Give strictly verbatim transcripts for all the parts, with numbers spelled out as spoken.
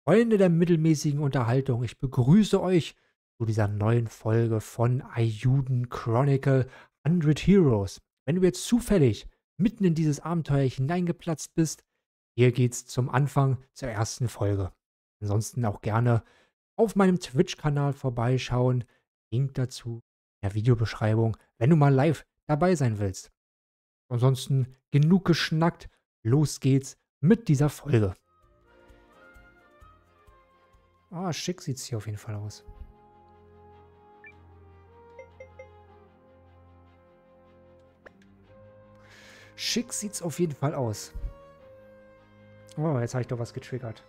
Freunde der mittelmäßigen Unterhaltung, ich begrüße euch zu dieser neuen Folge von Eiyuden Chronicle hundert Heroes. Wenn du jetzt zufällig mitten in dieses Abenteuer hineingeplatzt bist, hier geht's zum Anfang zur ersten Folge. Ansonsten auch gerne auf meinem Twitch-Kanal vorbeischauen. Link dazu in der Videobeschreibung, wenn du mal live dabei sein willst. Ansonsten genug geschnackt, los geht's mit dieser Folge. Ah, schick sieht's hier auf jeden Fall aus. Schick sieht's auf jeden Fall aus. Oh, jetzt habe ich doch was getriggert.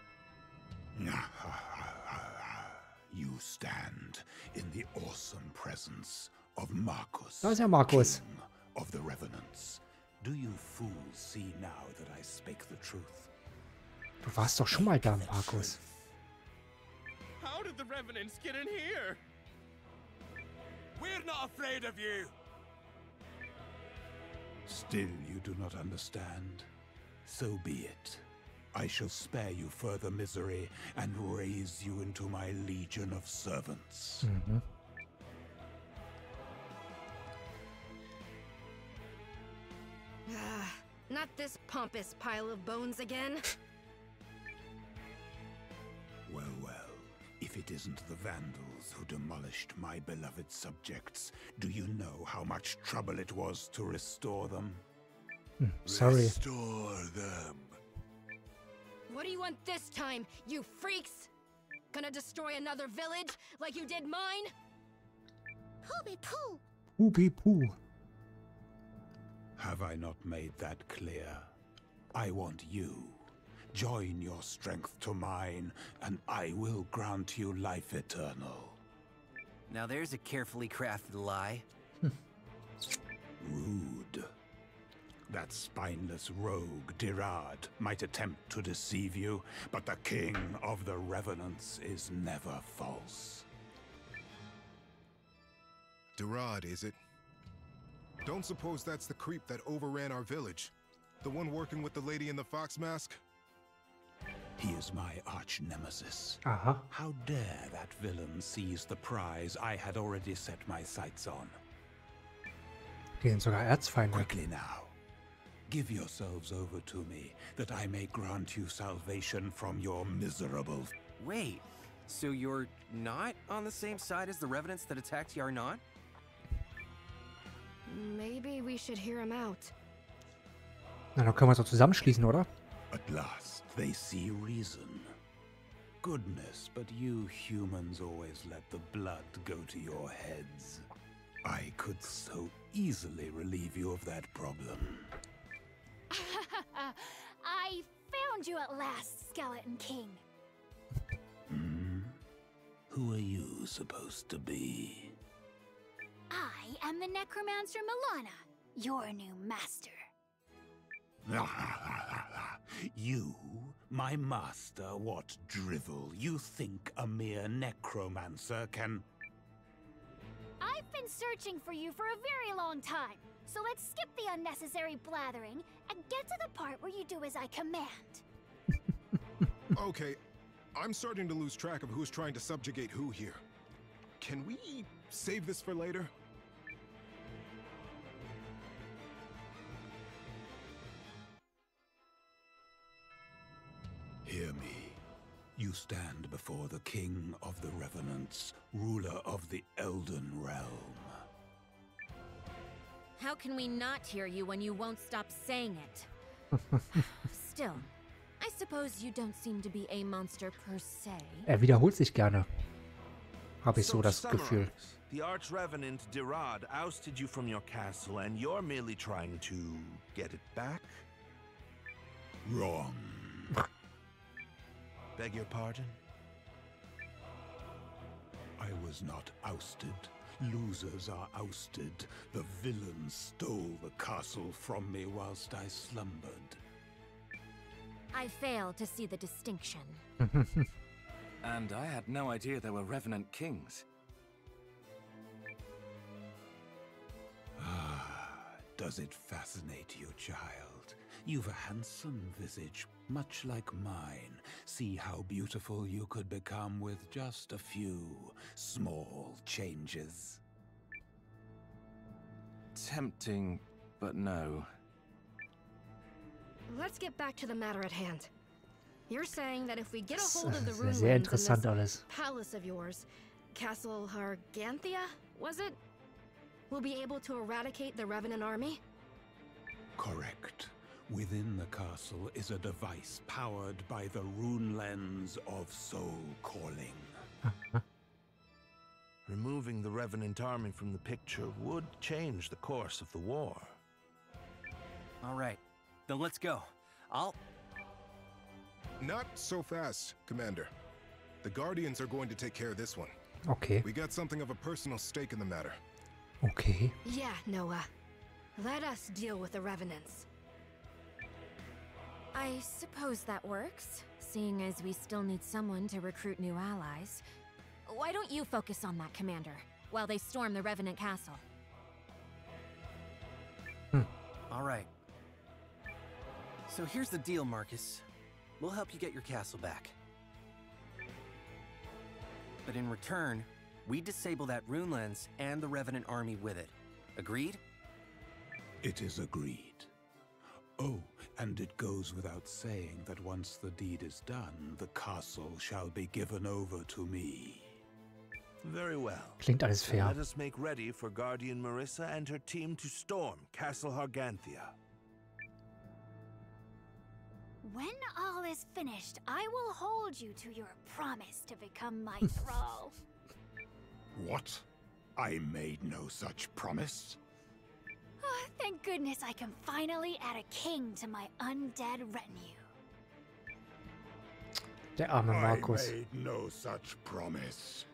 You stand in the awesome presence of Marcus. Da ist ja Markus. King of the Revenants. Do you fools see now that I speak the truth? Du warst doch schon mal da, Markus. How did the Revenants get in here? We're not afraid of you. Still you do not understand. So be it. I shall spare you further misery and raise you into my legion of servants. Mhm. Ah, not this pompous pile of bones again. Well, well. If it isn't the Vandals who demolished my beloved subjects, do you know how much trouble it was to restore them? Hm, sorry. Restore them. What do you want this time, you freaks? Gonna destroy another village like you did mine? Poopy poo. Hupi Puh. Have I not made that clear? I want you. Join your strength to mine, and I will grant you life eternal. Now there's a carefully crafted lie. Rude. That spineless rogue, Dirad, might attempt to deceive you, but the king of the Revenants is never false. Dirad, is it? Don't suppose that's the creep that overran our village? The one working with the lady in the fox mask? He is my arch-nemesis. Aha. How dare that villain seize the prize I had already set my sights on? Die sind sogar Erzfeinde. Quickly now. Give yourselves over to me, that I may grant you salvation from your miserable... Wait, so you're not on the same side as the Revenants that attacked Yarnot? Maybe we should hear him out. Na, dann können wir uns doch zusammenschließen, oder? At last, they see reason. Goodness, but you humans always let the blood go to your heads. I could so easily relieve you of that problem. I found you at last, Skeleton King. Hmm? Who are you supposed to be? I am the Necromancer Milana, your new master. You, my master, what drivel? You think a mere necromancer can... I've been searching for you for a very long time, so let's skip the unnecessary blathering and get to the part where you do as I command. Okay, I'm starting to lose track of who's trying to subjugate who here. Can we save this for later? Hear me. You stand before the king of the Revenants, ruler of the Elden Realm. How can we not hear you when you won't stop saying it? Still, I suppose you don't seem to be a monster per se. Er wiederholt sich gerne. Habe ich so to das summarize, Gefühl. The Arch-Revenant Dirad ousted you from your castle, and you're merely trying to get it back? Wrong. Beg your pardon? I was not ousted. Losers are ousted. The villain stole the castle from me whilst I slumbered. I fail to see the distinction. And I had no idea there were Revenant kings. Ah, does it fascinate you, child? You've a handsome visage, much like mine. See how beautiful you could become with just a few small changes. Tempting, but no. Let's get back to the matter at hand. You're saying that if we get a Das hold of the ist ruins sehr in interessant this alles. palace of yours, Castle Harganthia, was it? We'll be able to eradicate the Revenant army? Correct. Within the castle is a device powered by the rune lens of soul calling. Removing the Revenant army from the picture would change the course of the war. All right, then let's go. I'll... Not so fast, Commander. The Guardians are going to take care of this one. Okay, We got something of a personal stake in the matter. okay. Yeah, Noah. Let us deal with the Revenants. I suppose that works, seeing as we still need someone to recruit new allies. Why don't you focus on that, Commander, while they storm the Revenant Castle? All right. So here's the deal, Marcus. We'll help you get your castle back. But in return, we disable that rune lens and the Revenant army with it. Agreed? It is agreed. Oh, and it goes without saying that once the deed is done, the castle shall be given over to me. Very well. Klingt alles fair. Let us make ready for Guardian Marissa and her team to storm Castle Harganthia. When all is finished, I will hold you to your promise to become my thrall. What? I made no such promise. Oh, thank goodness I can finally add a king to my undead retinue. Der arme Markus. I made no such promise.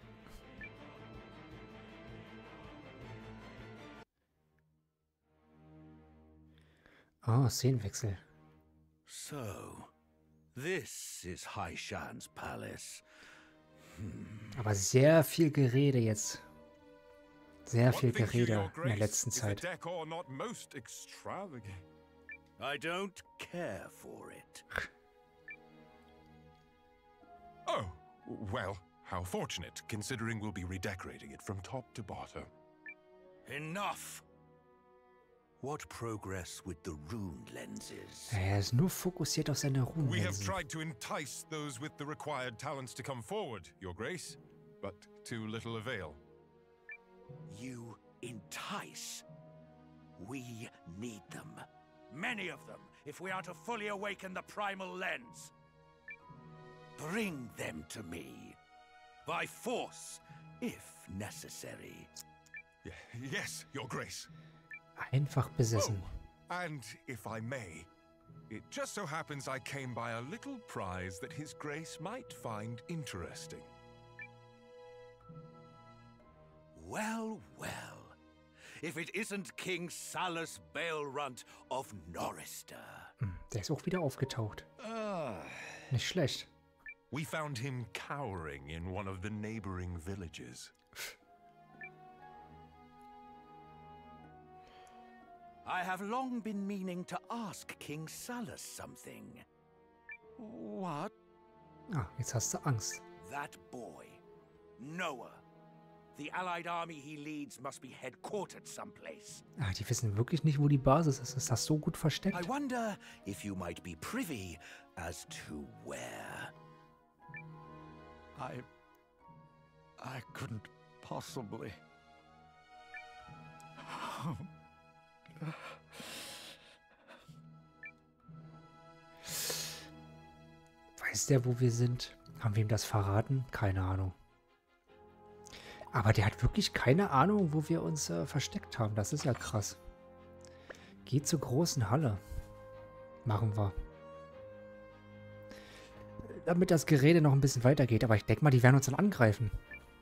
Ah, Szenenwechsel. So, this is Haishan's palace. Aber sehr viel Gerede jetzt. Sehr viel What think you, Gerede Your in der Grace? letzten Is the Zeit. decor not most extravagant? I don't care for it. Oh, well, how fortunate, considering we'll be redecorating it from top to bottom. Enough! What progress with the rune lenses? Er ist nur fokussiert auf seine We have Runenlinsen. tried to entice those with the required talents to come forward, Your Grace, but to little avail. You entice. We need them. Many of them, if we are to fully awaken the primal lens. Bring them to me. By force, if necessary. Y- yes, Your Grace. Einfach besessen. Oh, and if I may, it just so happens I came by a little prize that His Grace might find interesting. Well, well. If it isn't King Salus Balerunt of Norrister. Hm, der ist auch wieder aufgetaucht. Ah. Nicht schlecht. We found him cowering in one of the neighboring villages. I have long been meaning to ask King Salus something. What? Ah, jetzt hast du Angst. That boy, Noah. The allied army he leads must be headquartered someplace. Ah, die wissen wirklich nicht, wo die Basis ist. Ist das so gut versteckt? I wonder if you might be privy as to where. I... I couldn't possibly... Weiß der, wo wir sind? Haben wir ihm das verraten? Keine Ahnung. Aber der hat wirklich keine Ahnung, wo wir uns äh, versteckt haben. Das ist ja krass. Geht zur großen Halle. Machen wir. Damit das Gerede noch ein bisschen weitergeht. Aber ich denke mal, die werden uns dann angreifen.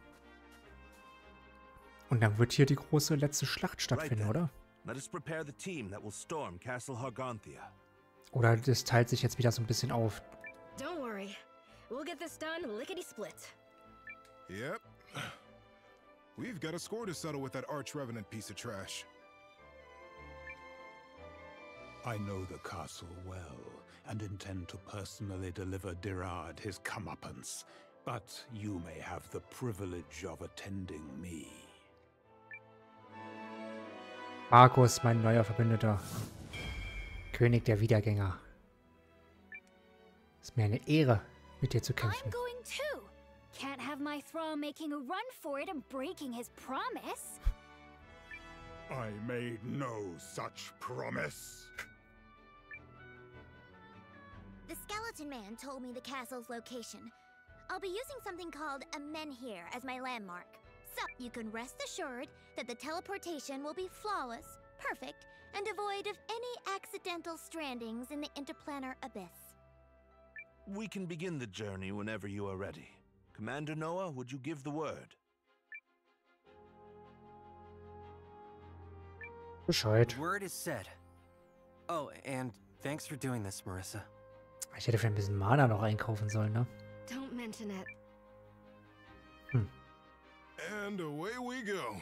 Und dann wird hier die große letzte Schlacht stattfinden, Right then. oder? Let us prepare the team that will storm Castle Harganthia. Oder das teilt sich jetzt wieder so ein bisschen auf. Don't worry. We'll get this done lickety-split. Yep. We've got a score to settle with that Arch Revenant piece of trash. I know the castle well, and intend to personally deliver Dirard his comeuppance, but you may have the privilege of attending me. Markus, mein neuer Verbündeter. König der Wiedergänger. Es ist mir eine Ehre, mit dir zu kämpfen. I'm going too. Can't have my thrall making a run for it and breaking his promise. I made no such promise. The Skeleton Man told me the castle's location. I'll be using something called a menhir as my landmark. So you can rest assured that the teleportation will be flawless, perfect, and devoid of any accidental strandings in the interplanar abyss. We can begin the journey whenever you are ready. Commander Noah, would you give the word? Bescheid. Word is said. Oh, and thanks for doing this, Marissa. Ich hätte vielleicht ein bisschen Mana noch einkaufen sollen, ne? Don't mention it. Hm. And away we go.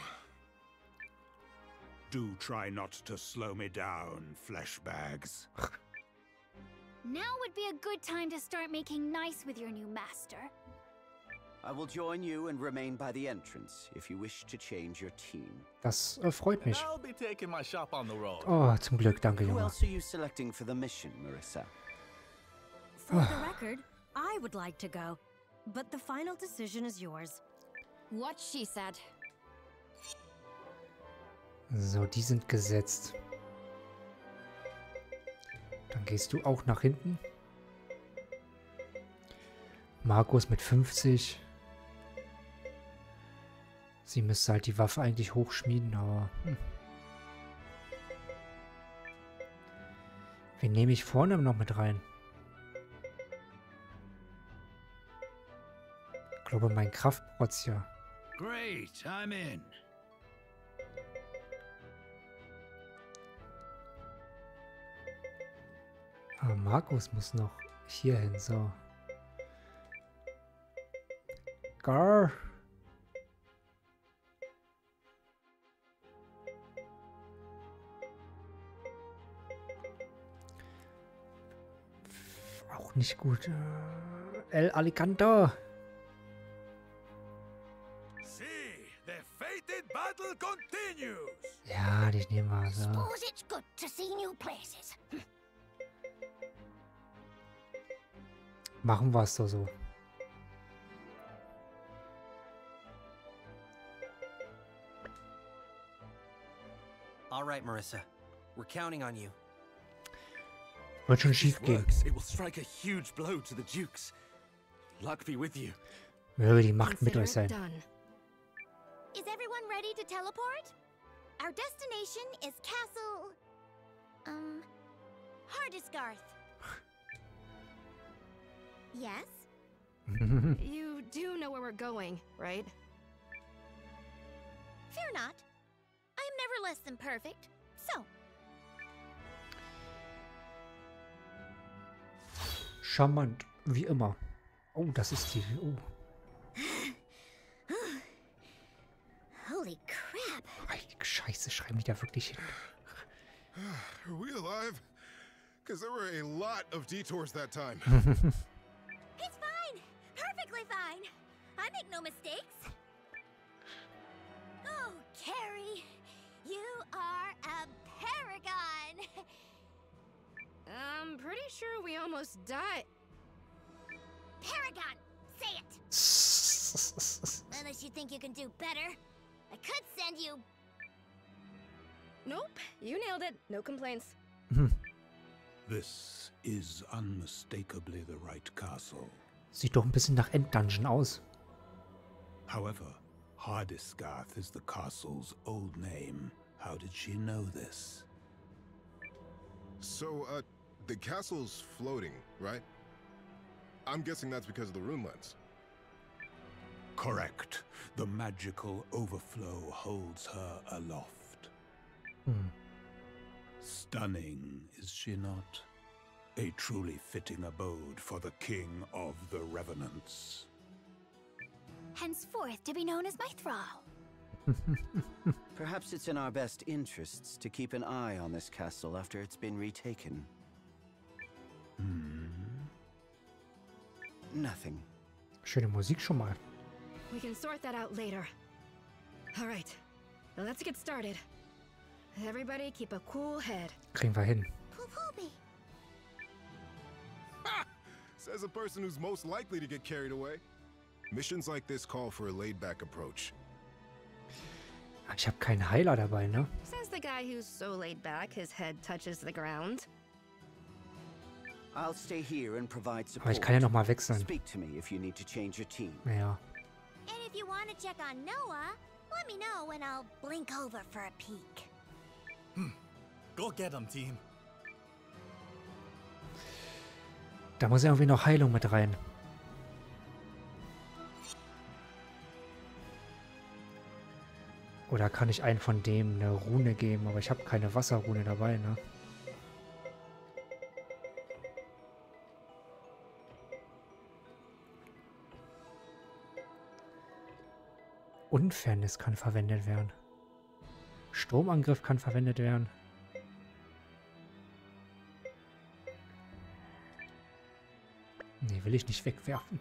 Do try not to slow me down, fleshbags. Now would be a good time to start making nice with your new master. I will join you and remain by the entrance if you wish to change your team. Das äh, freut mich. I'll be taking my shop on the road. Oh, zum Glück, danke, Who Junge. else are you selecting for the mission, Marissa? For the record, I would like to go, but the final decision is yours. What she said. So, die sind gesetzt. Dann gehst du auch nach hinten. Markus mit fünfzig. Sie müsste halt die Waffe eigentlich hochschmieden, aber... Hm. Wen nehme ich vorne noch mit rein? Ich glaube, mein Kraftprotz ja. Great, I'm in. Aber Markus muss noch hier hin, so. Gar. Auch nicht gut. El Alicante. Ja, die nehmen wir so. Suppose it's good to see new places. Machen wir es doch so. All right, Marissa. We're counting on you. Wird schon schief gehen. It will strike a huge blow to the Dukes. Luck be with you. Möge die Macht mit euch sein. Is everyone ready to teleport? Our destination is Castle... Um... Hardisgarth. Yes? You do know where we're going, right? Fear not. I am never less than perfect. So... Charmant, wie immer. Oh, das ist die... Oh. Holy crap. Ey, Scheiße, schreiben die da wirklich hin. Are we alive? Because there were a lot of detours that time. It's fine. Perfectly fine. I make no mistakes. Oh, Carrie. You are a paragon. I'm pretty sure we almost died. Paragon! Say it! Unless you think you can do better. I could send you... Nope, you nailed it. No complaints. This is unmistakably the right castle. Sieht doch ein bisschen nach Enddungeon aus. However, Hardisgarth is the castle's old name. How did she know this? So, uh, the castle's floating, right? I'm guessing that's because of the rune lens. Correct. The magical overflow holds her aloft. Hmm. Stunning, is she not? A truly fitting abode for the king of the Revenants. Henceforth to be known as my thrall. Perhaps it's in our best interests to keep an eye on this castle after it's been retaken. Hm. Nothing. Schöne Musik schon mal. We can sort that out later. All right, let's get started. Everybody keep a cool head. Kriegen wir hin. Ha! Says a person who's most likely to get carried away. Missions like this call for a laid-back approach. Ich habe keinen Heiler dabei, ne? Says the guy who's so laid back his head touches the ground. I'll stay here and provide support. Aber ich kann ja noch mal wechseln. Speak to me if you need to change your team. Ja. And if you want to check on Noah, let me know and I'll blink over for a peek. Hmm. Go get him, team. Da muss irgendwie noch Heilung mit rein. Oder kann ich einen von dem eine Rune geben? Aber ich habe keine Wasserrune dabei, ne? Unfairness kann verwendet werden. Sturmangriff kann verwendet werden. Nee, will ich nicht wegwerfen.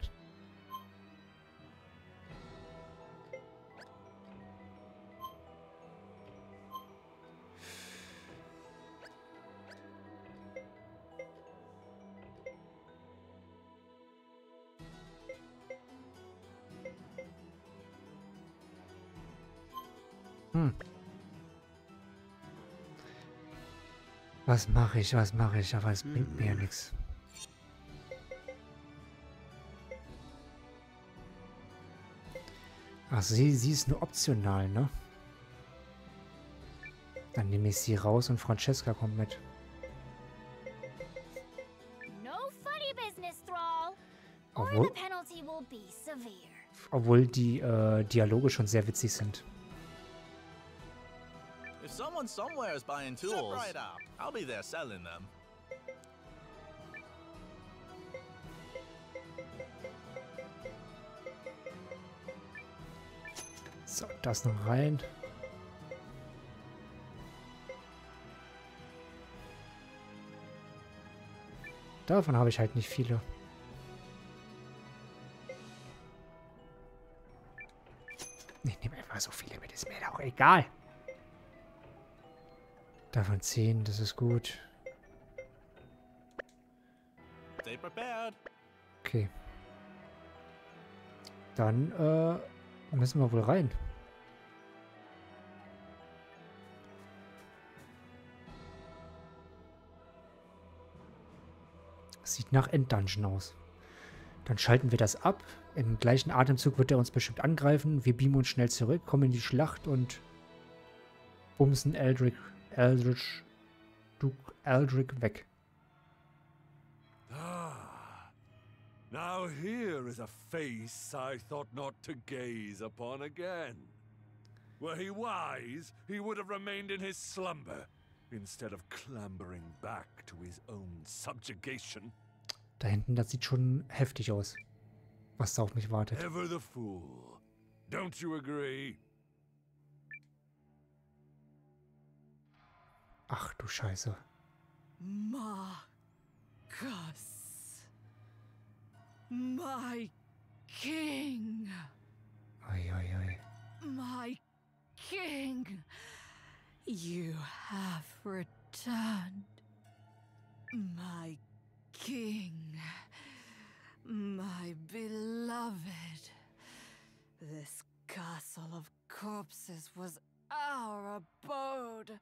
Hm. Was mache ich, was mache ich, aber es bringt mir ja nichts. Ach, sie, sie ist nur optional, ne? Dann nehme ich sie raus und Francesca kommt mit. No funny business, Thrall. Or Obwohl, the penalty will be severe. obwohl die äh, Dialoge schon sehr witzig sind. If someone somewhere is buying tools, step right up. I'll be there selling them. So, das noch rein. Davon habe ich halt nicht viele. Ich nehme einfach so viele mit, ist mir doch egal. Davon zehn, das ist gut. Stay prepared. Okay. Dann äh, müssen wir wohl rein. Sieht nach Enddungeon aus. Dann schalten wir das ab. Im gleichen Atemzug wird er uns bestimmt angreifen. Wir beamen uns schnell zurück, kommen in die Schlacht und bumsen Eldrick, Eldritch, Duke Eldrick weg. Ah, now here is a face I thought not to gaze upon again. Were he wise, he would have remained in his slumber, instead of clambering back to his own subjugation. Da hinten, das sieht schon heftig aus, was da auf mich wartet. Ever the fool. Don't you agree? Ach du Scheiße. Marcus. My king. Oi, oi, oi. My king. You have returned. My king. My beloved. This castle of corpses was our abode.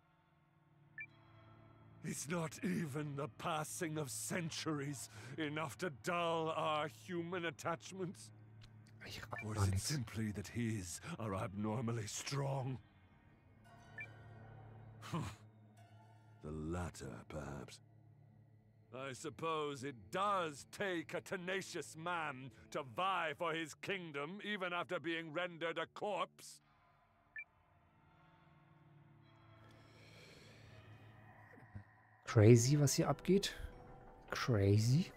Is not even the passing of centuries enough to dull our human attachments? Or is it simply that his are abnormally strong? The latter, perhaps. I suppose it does take a tenacious man to vie for his kingdom, even after being rendered a corpse. Crazy, was hier abgeht. Crazy.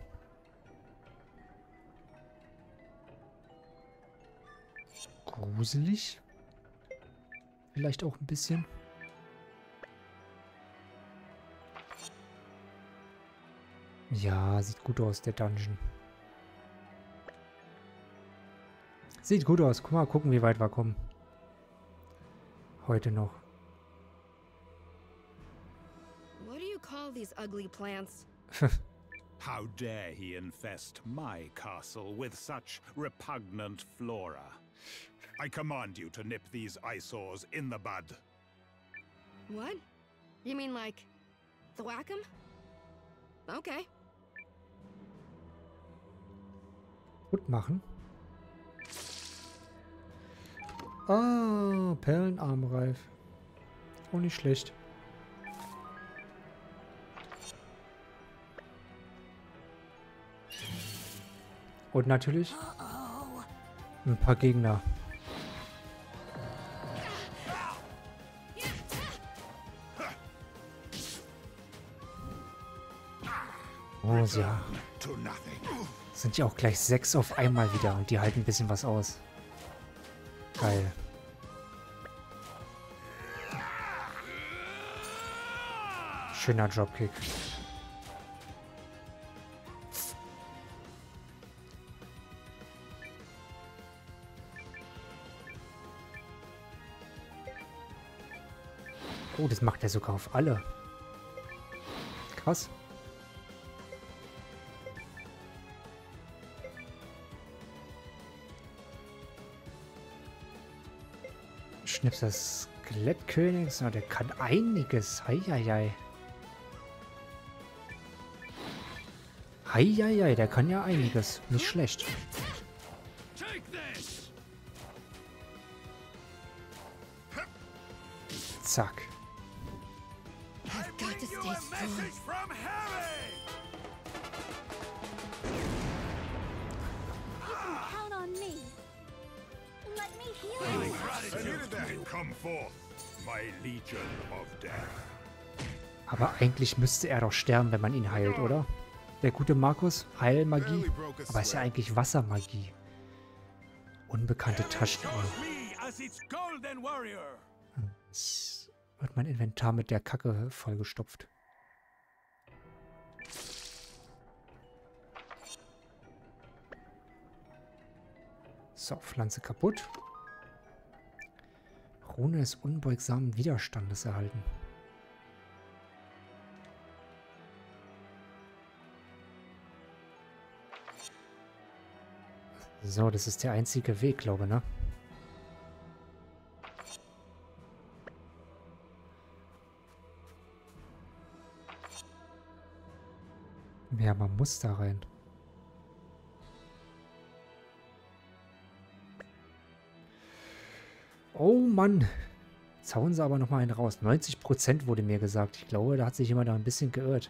Gruselig. vielleicht auch ein bisschen. Ja, sieht gut aus, der Dungeon. Sieht gut aus. Guck mal, gucken, wie weit wir kommen. Heute noch. What do you call these ugly plants? How dare he infest my castle with such repugnant flora? I command you to nip these eyesores in the bud. What? You mean like thwack 'em? Okay. Gut machen. Ah, Perlenarmreif. Auch nicht schlecht. Und natürlich ein paar Gegner. Oh ja. Sind ja auch gleich sechs auf einmal wieder und die halten ein bisschen was aus. Geil. Schöner Dropkick. Oh, das macht er sogar auf alle. Krass. Schnips des Skelettkönigs. Oh, der kann einiges. Heieiei. Heieiei, der kann ja einiges. Nicht schlecht. Zack. Aber eigentlich müsste er doch sterben, wenn man ihn heilt, oder? Der gute Markus, Heilmagie, aber ist ja eigentlich Wassermagie. Unbekannte Taschenuhr. Jetzt wird mein Inventar mit der Kacke vollgestopft. So, Pflanze kaputt. Rune des unbeugsamen Widerstandes erhalten. So, das ist der einzige Weg, glaube ich, ne? Ja, man muss da rein. Oh Mann. Jetzt hauen sie aber nochmal einen raus. neunzig Prozent wurde mir gesagt. Ich glaube, da hat sich jemand da ein bisschen geirrt.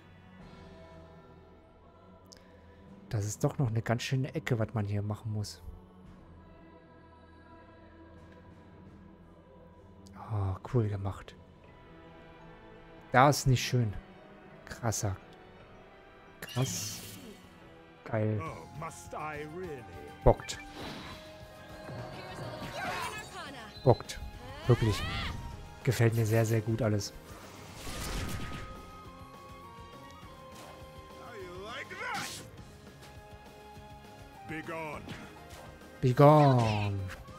Das ist doch noch eine ganz schöne Ecke, was man hier machen muss. Oh, cool gemacht. Das ist nicht schön. Krasser. Krass. Geil. Bockt. Bockt. Wirklich. Gefällt mir sehr, sehr gut alles. Begone.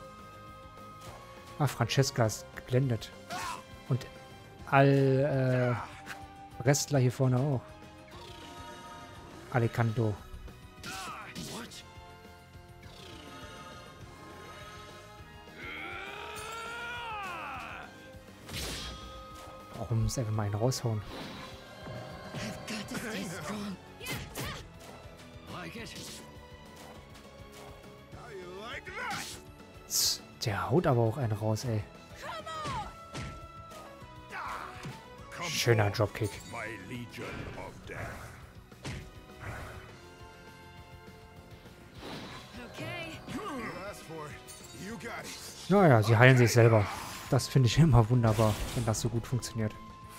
Ah, Francesca ist geblendet. Und all äh, Restler hier vorne auch. Alicanto. Warum muss einfach mal einen raushauen? Der haut aber auch einen raus, ey. Schöner Dropkick. Naja, sie heilen sich selber. Das finde ich immer wunderbar, wenn das so gut funktioniert.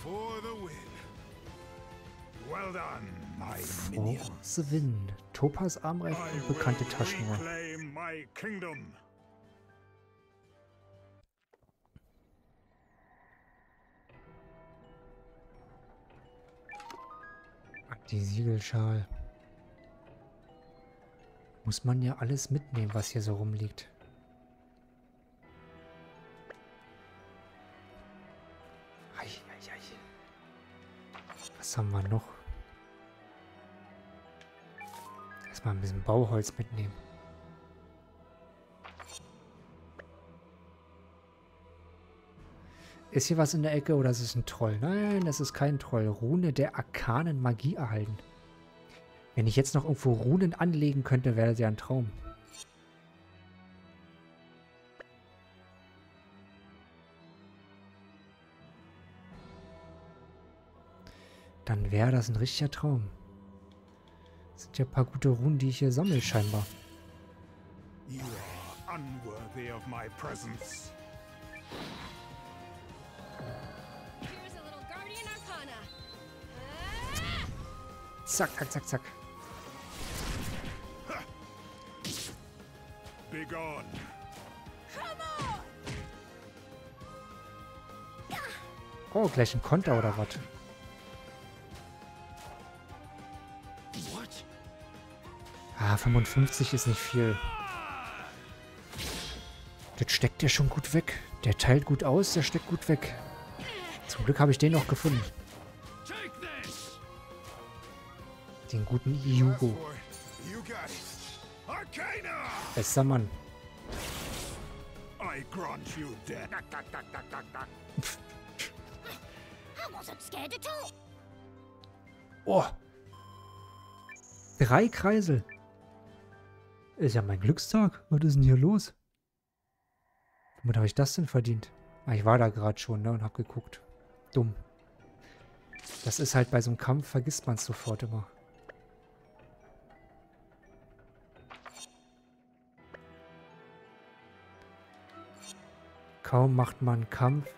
Oh, the Win. Topaz Armreif und bekannte Taschenuhr. Die Siegelschal. Muss man ja alles mitnehmen, was hier so rumliegt. Ei, ei, ei. Was haben wir noch? Erstmal ein bisschen Bauholz mitnehmen. Ist hier was in der Ecke oder ist es ein Troll? Nein, das ist kein Troll. Rune der arkanen Magie erhalten. Wenn ich jetzt noch irgendwo Runen anlegen könnte, wäre das ja ein Traum. Dann wäre das ein richtiger Traum. Das sind ja ein paar gute Runen, die ich hier sammle, scheinbar. You are unworthy of my presence. Zack, zack, zack, zack. Be gone. Oh, gleich ein Konter oder was? Ah, fünfundfünfzig ist nicht viel. Das steckt ja schon gut weg. Der teilt gut aus, der steckt gut weg. Zum Glück habe ich den noch gefunden. Den guten Hyugo. Bester Mann. Oh. Drei Kreisel. Ist ja mein Glückstag. Was ist denn hier los? Womit habe ich das denn verdient? Ah, ich war da gerade schon, ne, und habe geguckt. Dumm. Das ist halt bei so einem Kampf, vergisst man es sofort immer. Kaum macht man Kampf,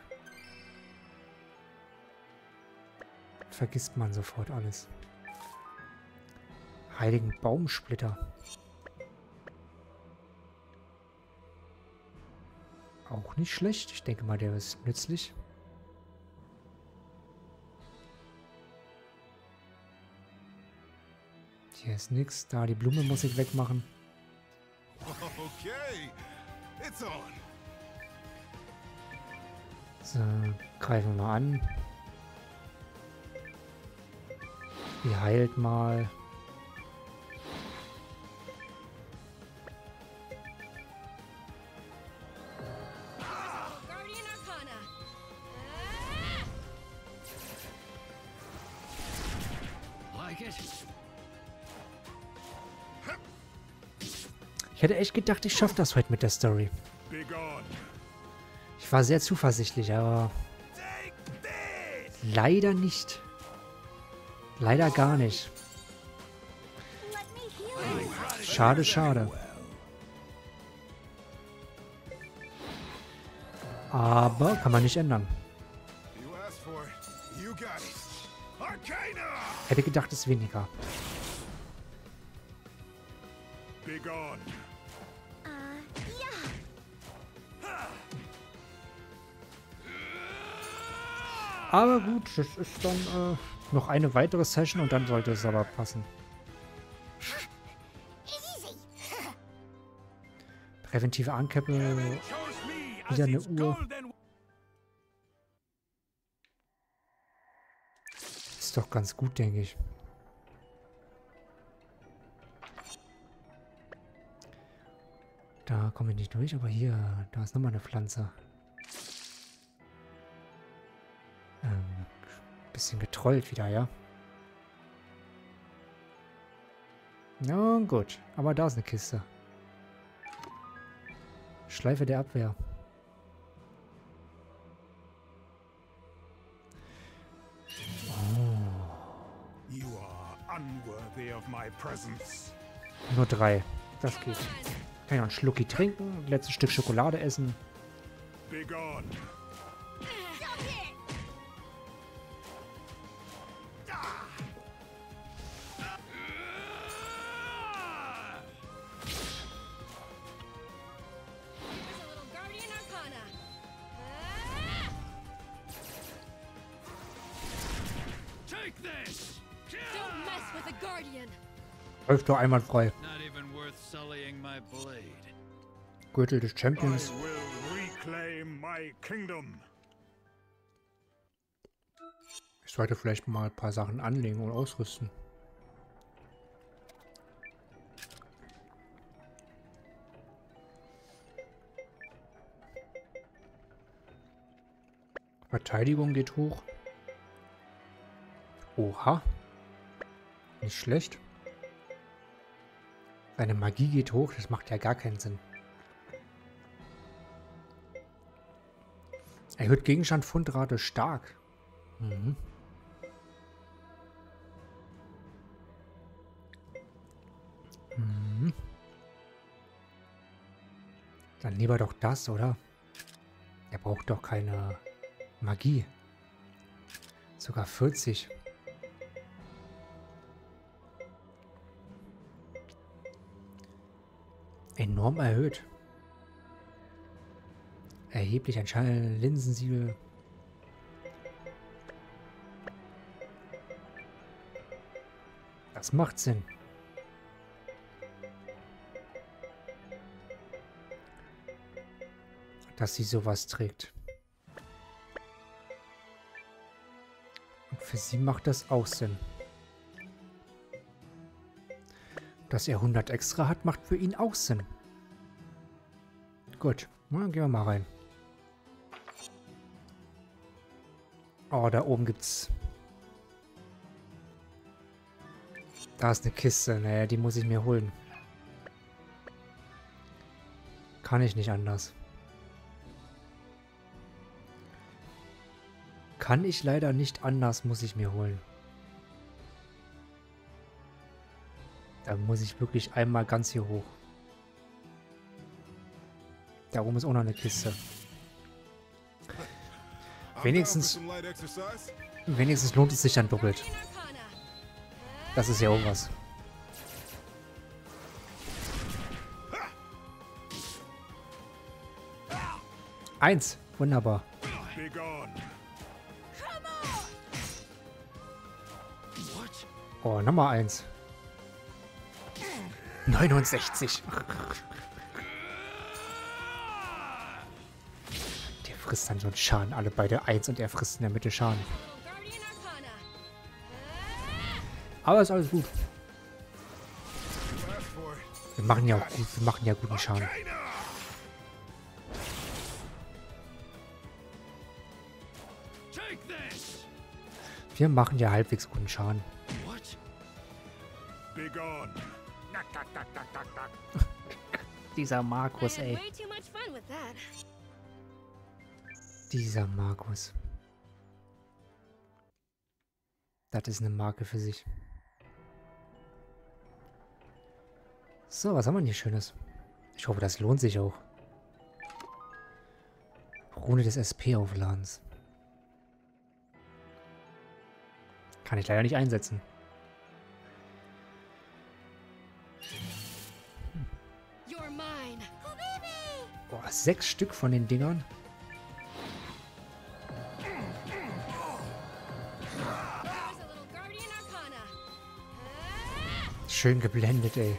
vergisst man sofort alles. Heiligen Baumsplitter. Auch nicht schlecht. Ich denke mal, der ist nützlich. Hier ist nichts. Da, die Blume muss ich wegmachen. Okay, it's on. So, greifen wir mal an. Die heilt mal. Ich hätte echt gedacht, ich schaffe das heute mit der Story. Ich war sehr zuversichtlich, aber leider nicht. Leider gar nicht. Schade, schade. Aber kann man nicht ändern. Hätte gedacht, es ist weniger. Aber gut, das ist dann äh, noch eine weitere Session und dann sollte es aber passen. Präventive Ankäppe. Wieder eine Uhr. Ist doch ganz gut, denke ich. Da komme ich nicht durch, aber hier, da ist nochmal eine Pflanze. Ähm, bisschen getrollt wieder, ja? Na gut, aber da ist eine Kiste. Schleife der Abwehr. Oh. You are unworthy of my presence. Nur drei. Das geht. Kann ich noch einen Schlucki trinken, letztes Stück Schokolade essen. Be gone. Don't mess with the Guardian. Läuft doch einwandfrei. Not even worth sullying my blade. Gürtel des Champions. I will reclaim my kingdom. Ich sollte vielleicht mal ein paar Sachen anlegen und ausrüsten. Verteidigung geht hoch. Oha. Nicht schlecht. Seine Magie geht hoch. Das macht ja gar keinen Sinn. Erhöht Gegenstand Fundrate stark. Mhm. Mhm. Dann lieber doch das, oder? Er braucht doch keine Magie. Sogar vierzig. Enorm erhöht. Erheblich anscheinend Linsensiegel. Das macht Sinn. Dass sie sowas trägt. Und für sie macht das auch Sinn. Dass er hundert extra hat, macht für ihn auch Sinn. Gut, dann gehen wir mal rein. Oh, da oben gibt's... Da ist eine Kiste. Naja, die muss ich mir holen. Kann ich nicht anders. Kann ich leider nicht anders, muss ich mir holen. Da muss ich wirklich einmal ganz hier hoch. Da oben ist auch noch eine Kiste. Wenigstens... Wenigstens lohnt es sich dann doppelt. Das ist ja auch was. Eins. Wunderbar. Oh, Nummer eins. neunundsechzig. Der frisst dann so einen Schaden. Alle beide eins und er frisst in der Mitte Schaden. Aber ist alles gut. Wir machen ja auch gut, wir machen ja guten Schaden. Wir machen ja halbwegs guten Schaden. Dieser Markus, ey. Dieser Markus. Das ist eine Marke für sich. So, was haben wir denn hier Schönes? Ich hoffe, das lohnt sich auch. Rune des S P-Aufladens. Kann ich leider nicht einsetzen. Boah, sechs Stück von den Dingern. Schön geblendet, ey.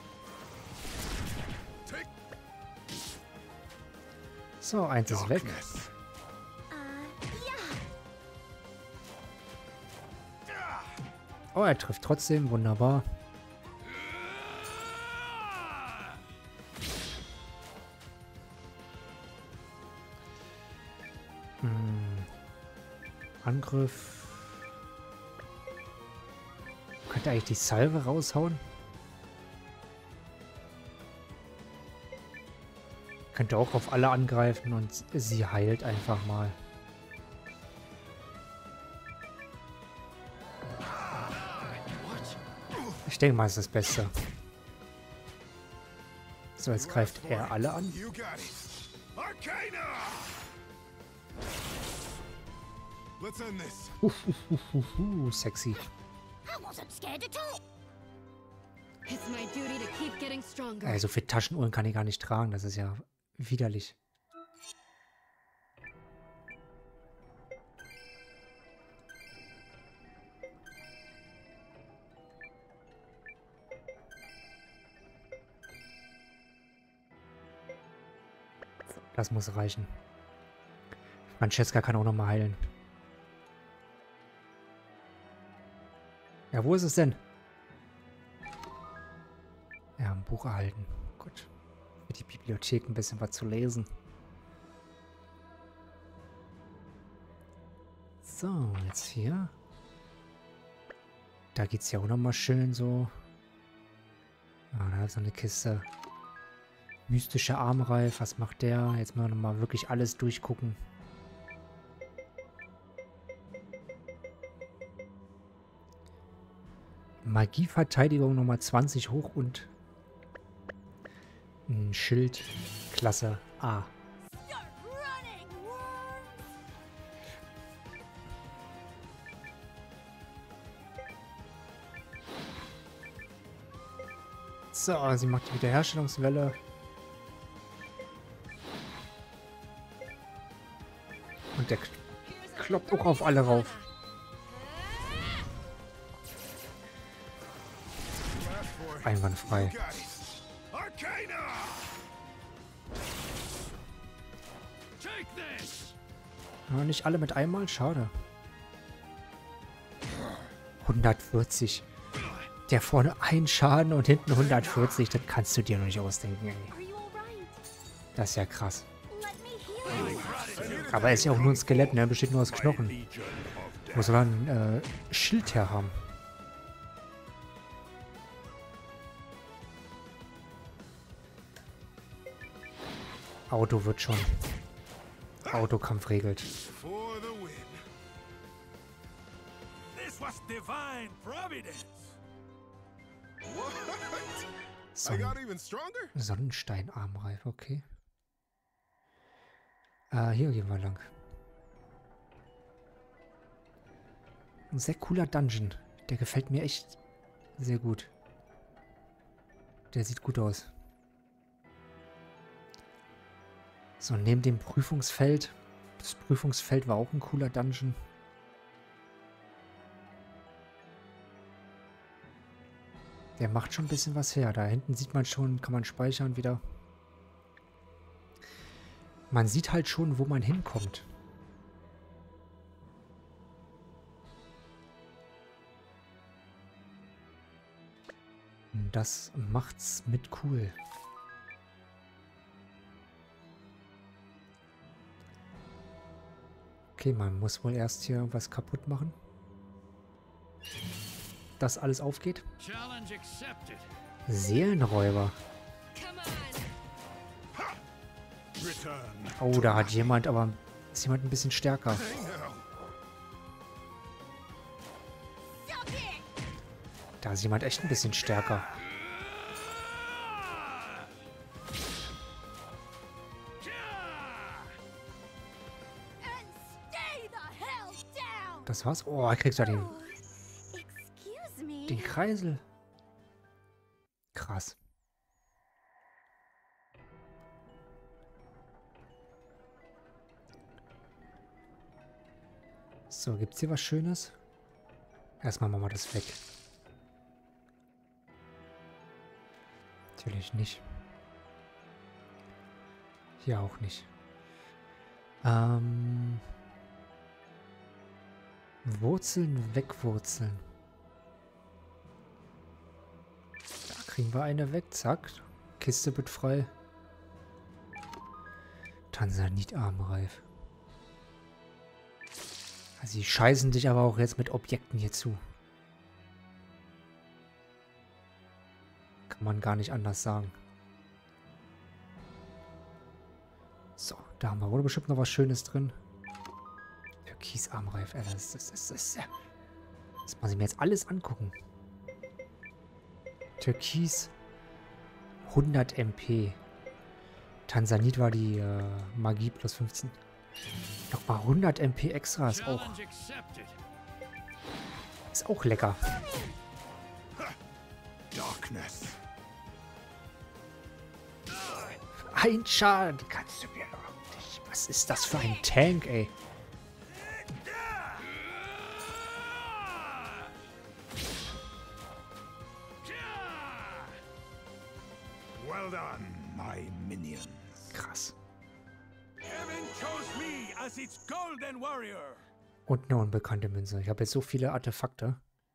So, eins ist weg. Oh, er trifft trotzdem. Wunderbar. Hm. Angriff. Könnte eigentlich die Salve raushauen? Könnte auch auf alle angreifen und sie heilt einfach mal. Ich denke mal, es ist das Beste. So, jetzt greift er alle an. Uh, uh, uh, uh, uh, sexy. Also für Taschenuhren kann ich gar nicht tragen. Das ist ja widerlich. Das muss reichen. Francesca kann auch nochmal heilen. Ja, wo ist es denn? Ja, ein Buch erhalten. Gut. Für die Bibliothek ein bisschen was zu lesen. So, jetzt hier. Da geht's ja auch nochmal schön so. Ah, da ist so eine Kiste. Mystischer Armreif, was macht der? Jetzt mal nochmal wirklich alles durchgucken. Magieverteidigung Nummer zwanzig hoch und ein Schild Klasse A. So, sie macht die Wiederherstellungswelle. Und der kloppt auch auf alle rauf. Einwandfrei. Ja, nicht alle mit einmal, schade. hundertvierzig. Der vorne ein Schaden und hinten hundertvierzig, das kannst du dir noch nicht ausdenken, ey. Das ist ja krass. Aber er ist ja auch nur ein Skelett, ne? Er besteht nur aus Knochen. Wo soll er ein äh, Schild her haben? Auto wird schon. Autokampf regelt. Son Sonnensteinarmreif, okay. Äh, hier gehen wir lang. Ein sehr cooler Dungeon. Der gefällt mir echt sehr gut. Der sieht gut aus. So, neben dem Prüfungsfeld. Das Prüfungsfeld war auch ein cooler Dungeon. Der macht schon ein bisschen was her. Da hinten sieht man schon, kann man speichern wieder. Man sieht halt schon, wo man hinkommt. Und das macht's mit cool. Okay, man muss wohl erst hier was kaputt machen. Dass alles aufgeht. Seelenräuber. Oh, da hat jemand, aber ist jemand ein bisschen stärker. Da ist jemand echt ein bisschen stärker. Das war's? Oh, er kriegt ja den, den Kreisel. Krass. So, gibt's hier was Schönes? Erstmal machen wir das weg. Natürlich nicht. Hier auch nicht. Ähm... Wurzeln wegwurzeln. Da kriegen wir eine weg. Zack. Kiste wird frei. Tansanit-Armreif. Also sie scheißen dich aber auch jetzt mit Objekten hier zu. Kann man gar nicht anders sagen. So, da haben wir wohl bestimmt noch was Schönes drin. Türkisarmreif, Alter, das ist, das ist, das das muss ich mir jetzt alles angucken. Türkis hundert M P. Tansanit war die äh, Magie plus fünfzehn. Nochmal hundert M P extra ist auch. Ist auch lecker. Darkness. Ein Schaden. Kannst du mir noch. Was ist das für ein Tank, ey? Well done, my minions. Krass. its golden warrior. Und eine unbekannte Münze. Ich habe jetzt so viele Artefakte.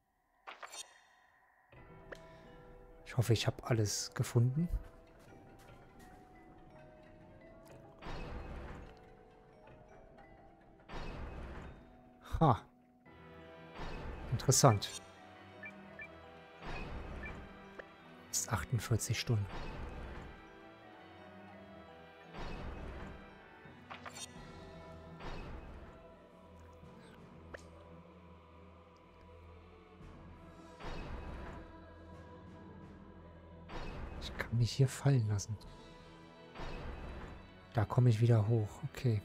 Ich hoffe, ich habe alles gefunden. Ha. Interessant. Ist achtundvierzig Stunden. Ich kann mich hier fallen lassen. Da komme ich wieder hoch. Okay.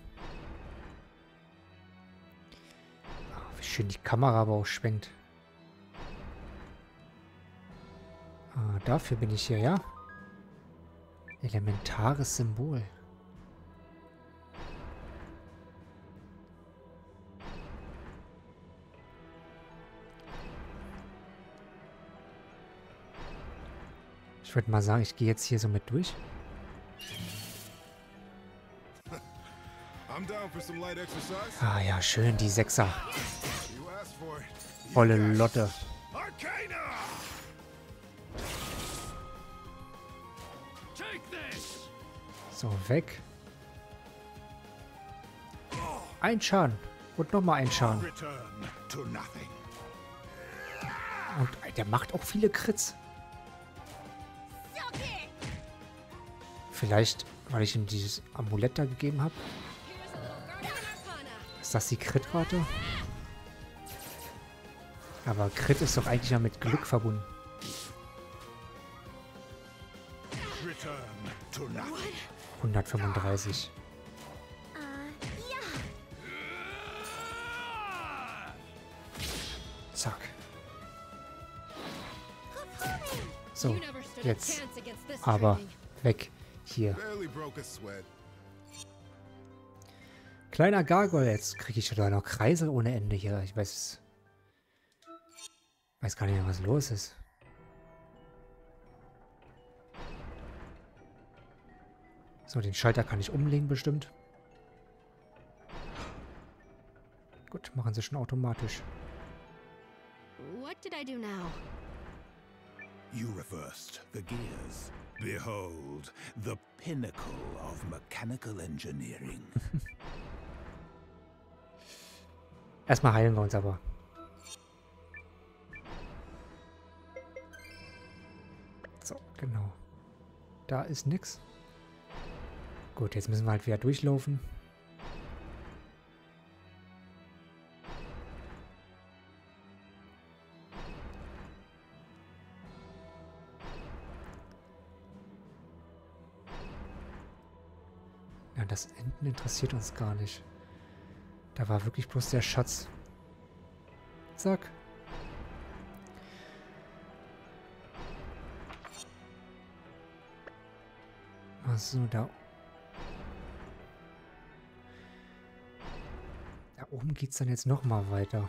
Oh, wie schön die Kamera aber auch schwenkt. Ah, dafür bin ich hier, ja? Elementares Symbol. Ich würde mal sagen, ich gehe jetzt hier so mit durch. Ah ja, schön, die Sechser. Volle Lotte. So, weg. Ein Schaden. Und nochmal ein Schaden. Und der macht auch viele Crits. Vielleicht, weil ich ihm dieses Amulett da gegeben habe. Ist das die Crit-Rate? Aber Crit ist doch eigentlich ja mit Glück verbunden. hundertfünfunddreißig. Zack. So, jetzt. Aber weg. Hier. Kleiner Gargoyle. Jetzt kriege ich schon noch Kreise ohne Ende hier. Ich weiß... Weiß gar nicht mehr, was los ist. So, den Schalter kann ich umlegen bestimmt. Gut, machen sie schon automatisch. What did I do now? You reversed the gears. Behold, the pinnacle of mechanical engineering. Erstmal heilen wir uns aber. So, genau. Da ist nix. Gut, jetzt müssen wir halt wieder durchlaufen. Ja, das Enden interessiert uns gar nicht. Da war wirklich bloß der Schatz. Zack. Achso, da... Da oben geht's dann jetzt nochmal weiter.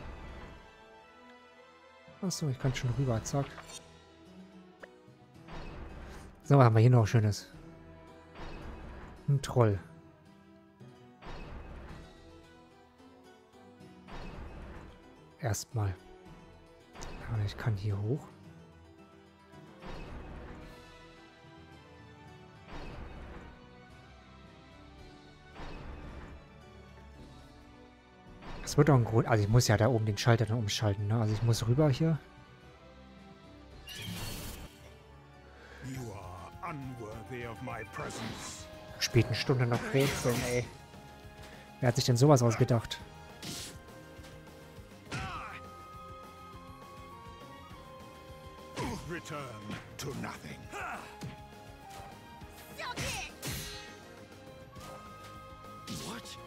Achso, ich kann schon rüber. Zack. So, was haben wir hier noch Schönes? Ein Troll. Erstmal. Aber ich kann hier hoch. Es wird doch ein Grund. Also ich muss ja da oben den Schalter dann umschalten, ne? Also ich muss rüber hier. Späten Stunde noch rätseln, ey. Wer hat sich denn sowas ausgedacht? Return to nothing. What?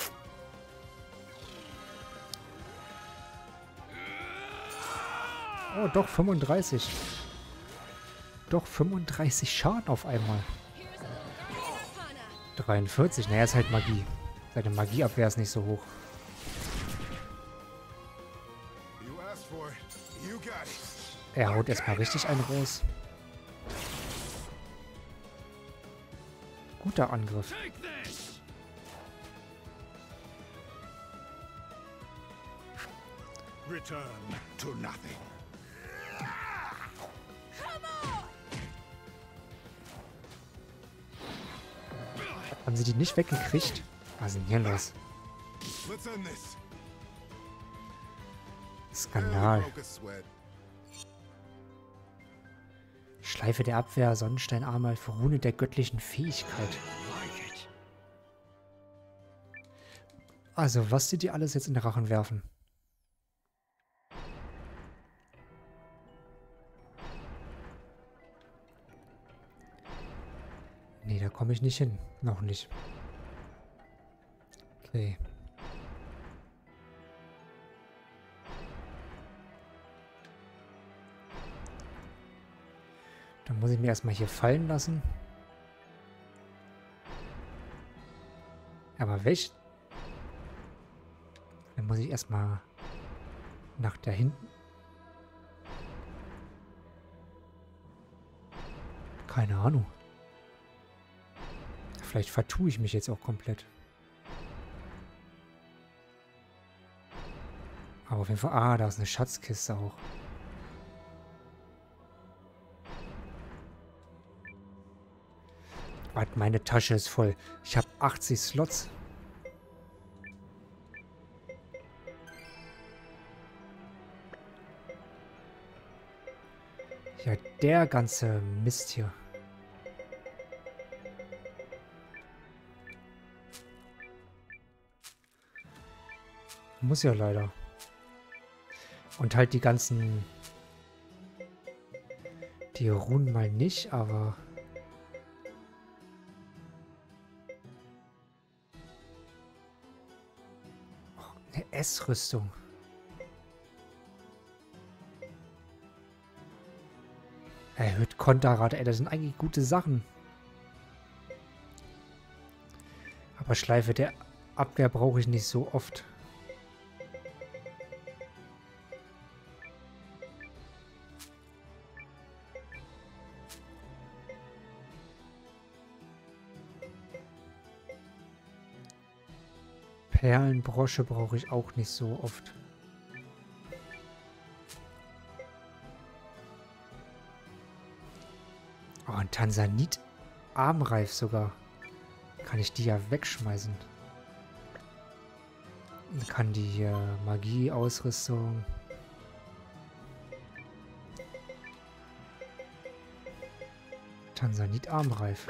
Oh, doch fünfunddreißig. Doch fünfunddreißig Schaden auf einmal. dreiundvierzig. Naja, ist halt Magie. Seine Magieabwehr ist nicht so hoch. Er haut erstmal richtig einen raus. Guter Angriff. return to nothing. Come on! Haben sie die nicht weggekriegt? Was ist denn hier los? Let's end this. Skandal. Schleife der Abwehr, Sonnensteinarme für Rune der göttlichen Fähigkeit. Also, was die dir alles jetzt in den Rachen werfen? Nee, da komme ich nicht hin. Noch nicht. Okay. Dann muss ich mir erstmal hier fallen lassen. Aber welch... Dann muss ich erstmal nach da hinten. Keine Ahnung. Vielleicht vertue ich mich jetzt auch komplett. Aber auf jeden Fall... Ah, da ist eine Schatzkiste auch. Warte, meine Tasche ist voll. Ich habe achtzig Slots. Ja, der ganze Mist hier. Muss ja leider. Und halt die ganzen... Die Runen mal nicht, aber... Oh, eine S-Rüstung. Erhöht Konterrate, ey, das sind eigentlich gute Sachen. Aber Schleife der Abwehr brauche ich nicht so oft. Perlenbrosche brauche ich auch nicht so oft. Oh, ein Tansanit-Armreif sogar. Kann ich die ja wegschmeißen. Dann kann die hier Magie-Ausrüstung. Tansanit-Armreif.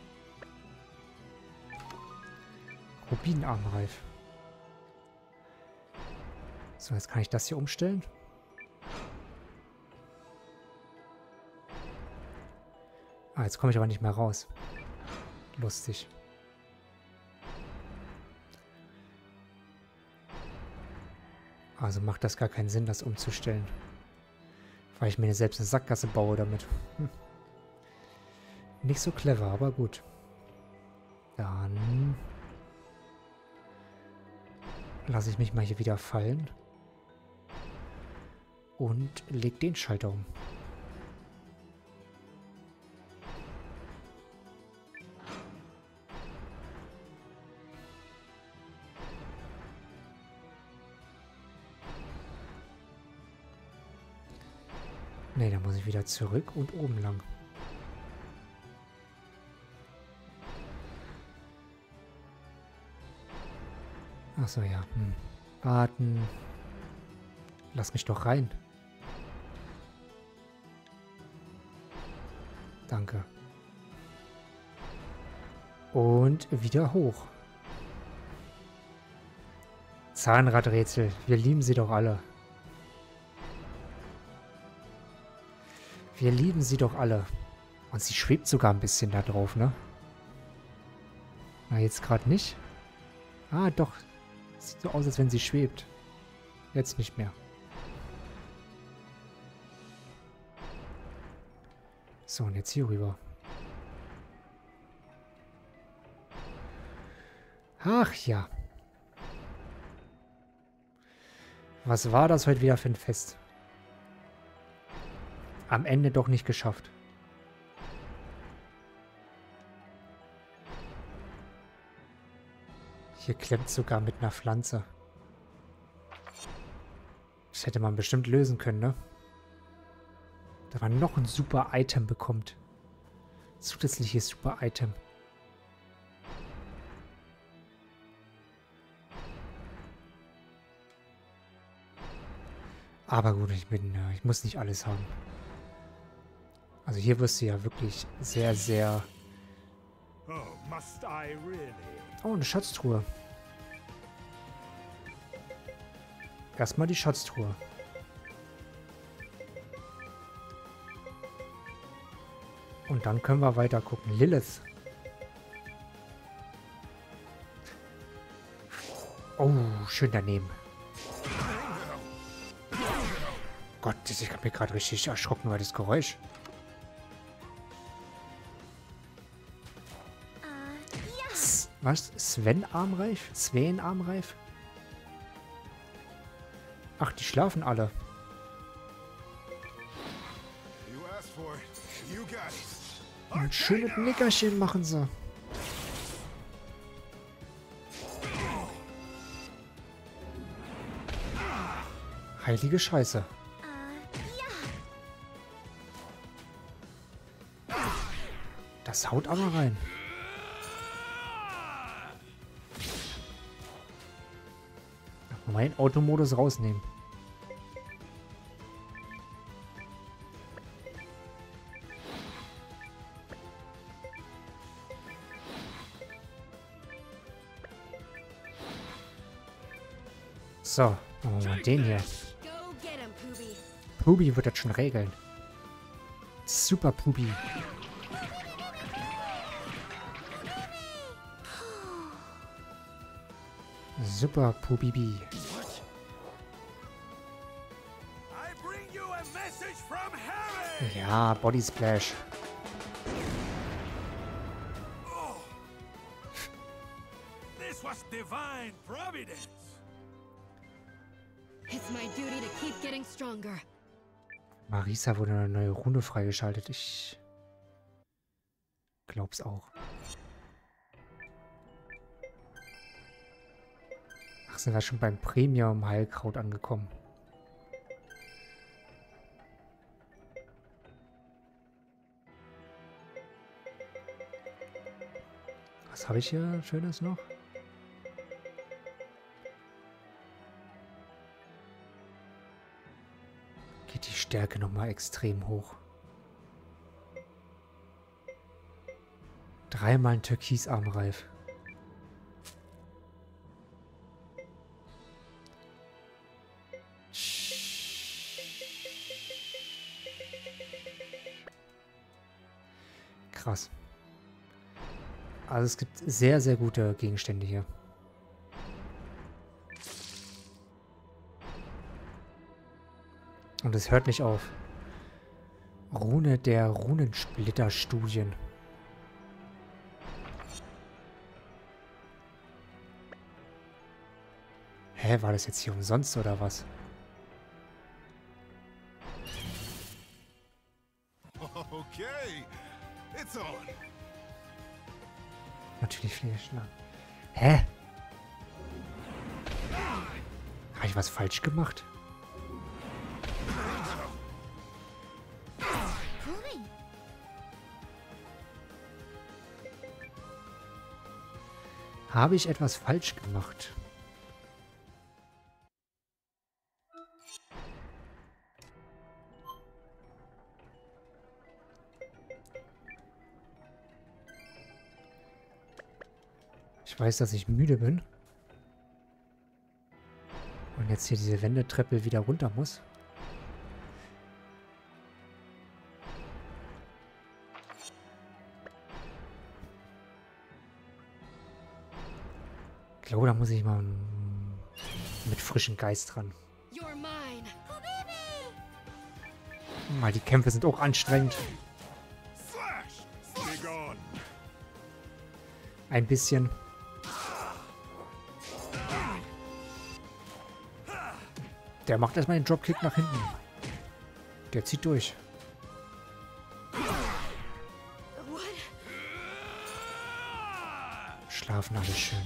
Rubin-Armreif. So, jetzt kann ich das hier umstellen. Ah, jetzt komme ich aber nicht mehr raus. Lustig. Also macht das gar keinen Sinn, das umzustellen. Weil ich mir selbst eine Sackgasse baue damit. Hm. Nicht so clever, aber gut. Dann lasse ich mich mal hier wieder fallen. Und leg den Schalter um. Ne, da muss ich wieder zurück und oben lang. Ach so, ja. Hm. Warten. Lass mich doch rein. Danke. Und wieder hoch. Zahnradrätsel. Wir lieben sie doch alle. Wir lieben sie doch alle. Und sie schwebt sogar ein bisschen da drauf, ne? Na, jetzt gerade nicht. Ah, doch. Sieht so aus, als wenn sie schwebt. Jetzt nicht mehr. So, und jetzt hier rüber. Ach ja. Was war das heute wieder für ein Fest? Am Ende doch nicht geschafft. Hier klemmt sogar mit einer Pflanze. Das hätte man bestimmt lösen können, ne? Da man noch ein super Item bekommt. Zusätzliches super Item. Aber gut, ich bin, ich muss nicht alles haben. Also hier wirst du ja wirklich sehr, sehr... Oh, eine Schatztruhe. Erstmal die Schatztruhe. Und dann können wir weiter gucken. Lilith. Oh, schön daneben. Gott, ich habe mir gerade richtig erschrocken über das Geräusch. S was? Sven Armreif? Sven Armreif? Ach, die schlafen alle. Ein schönes Nickerchen machen sie. Heilige Scheiße. Das haut aber rein. Mein Automodus rausnehmen. So, machen wir mal den hier. Pubi wird das schon regeln. Super Pubi. Super Pubibi. Ja, Body Splash. This was divine providence. It's my duty to keep getting stronger. Marisa wurde eine neue Rune freigeschaltet. Ich glaub's auch. Ach, sind wir schon beim Premium Heilkraut angekommen. Was habe ich hier Schönes noch? Geht die Stärke nochmal extrem hoch. Dreimal ein Türkisarmreif. Krass. Also es gibt sehr, sehr gute Gegenstände hier. Und es hört nicht auf. Rune der Runensplitter-Studien. Hä, war das jetzt hier umsonst oder was? Okay, it's on. Natürlich Fliegerschlag. Hä? Habe ich was falsch gemacht? Habe ich etwas falsch gemacht? Ich weiß, dass ich müde bin. Und jetzt hier diese Wendetreppe wieder runter muss. Ich glaube, da muss ich mal mit frischem Geist ran. Mal, die Kämpfe sind auch anstrengend. Ein bisschen. Der macht erstmal den Dropkick nach hinten. Der zieht durch. Schlafen alle schön.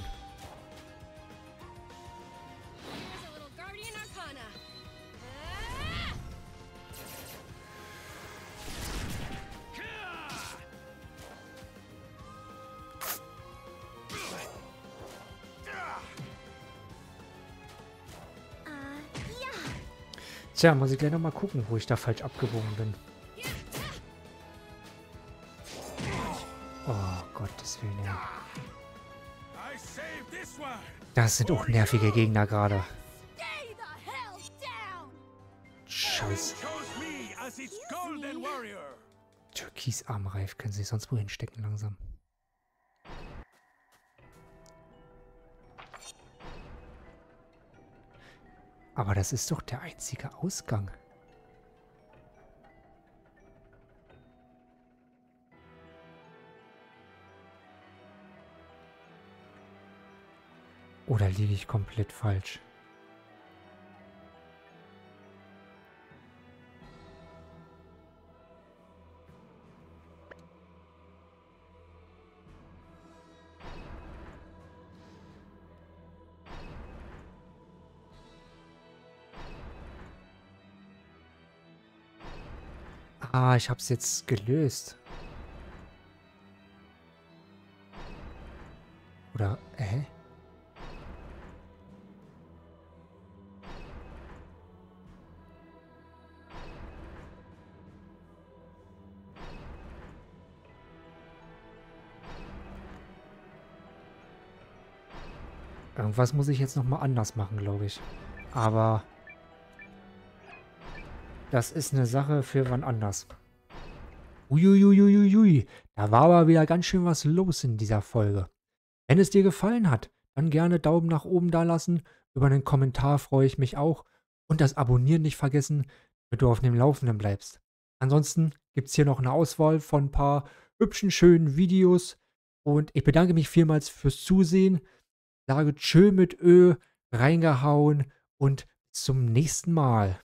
Tja, muss ich gleich nochmal gucken, wo ich da falsch abgebogen bin. Oh, Gottes Willen, ja. Das sind auch nervige Gegner gerade. Scheiße. Türkisarmreif können sie sonst wohin stecken langsam. Aber das ist doch der einzige Ausgang. Oder liege ich komplett falsch? Ah, ich habe es jetzt gelöst. Oder, hä? Irgendwas muss ich jetzt nochmal anders machen, glaube ich. Aber das ist eine Sache für wann anders. Uiuiuiuiui, da war aber wieder ganz schön was los in dieser Folge. Wenn es dir gefallen hat, dann gerne Daumen nach oben da lassen. Über einen Kommentar freue ich mich auch. Und das Abonnieren nicht vergessen, damit du auf dem Laufenden bleibst. Ansonsten gibt es hier noch eine Auswahl von ein paar hübschen, schönen Videos. Und ich bedanke mich vielmals fürs Zusehen. Sage tschö mit Ö, reingehauen und bis zum nächsten Mal.